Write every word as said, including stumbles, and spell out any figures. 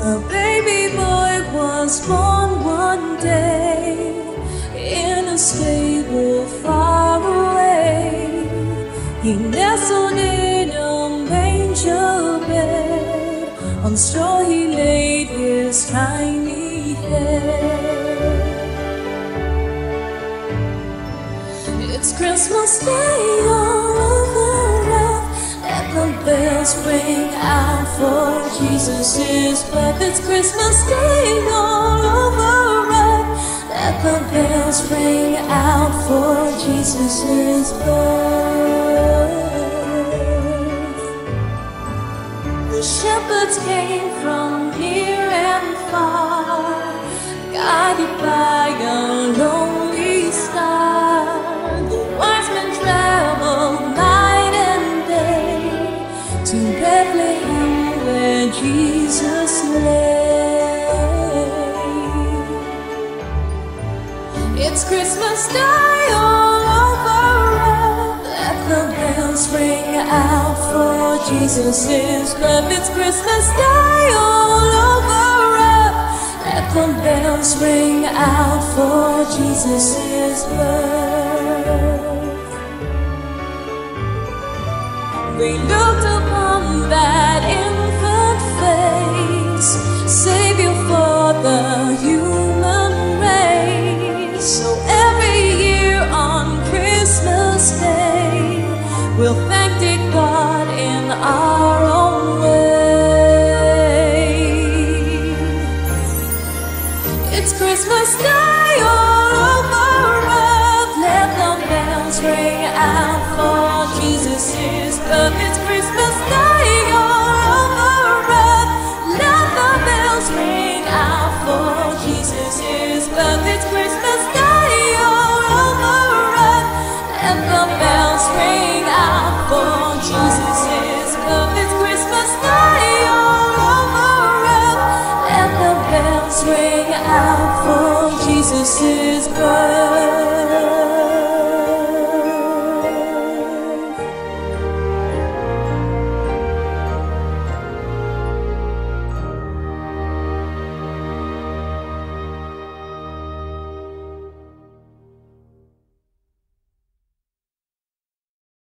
A baby boy was born one day in a stable far away. He nestled in a manger bed, on straw he laid his tiny head. It's Christmas Day all over earth, and the bells ring out for Jesus' birth. It's Christmas Day all over earth, and the bells ring out for Jesus' birth. The shepherds came from near and far, guided by a lonely star. The wise men traveled night and day to Bethlehem, where Jesus lay. It's Christmas Day all over earth, let the bells ring out for Jesus' birth. It's Christmas Day all over earth, let the bells ring out for Jesus' birth. They looked upon that